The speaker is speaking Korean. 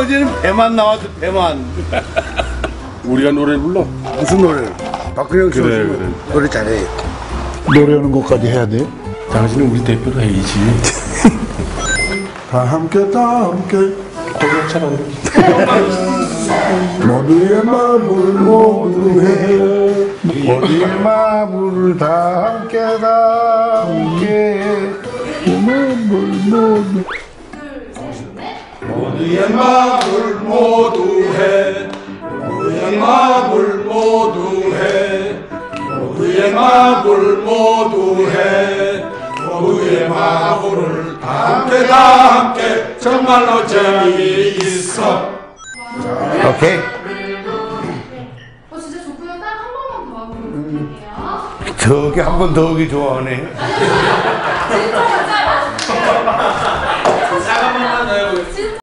어제는 배만 나왔어, 배만. 우리가 노래 불러. 무슨 노래를? 박근영 씨 그래, 오시면 그래. 노래 잘해. 노래하는 것까지 해야 돼? 당신은 우리 대표로 해야지. 다 함께 고작 잘안 돼. 모두의 마음을 모두해 모두의 마음을 다 함께 모두의 마음을 모두해 모두의 마음을 모두해 모두의 마음을 모두해 모두의 마음을 다 함께 정말로 재미있어. 오케이. 진짜 좋고요. 딱 한 번만 더 하고 부탁드릴게요. 저기 한 번 더 오기 좋아하네. 진짜 맞아요.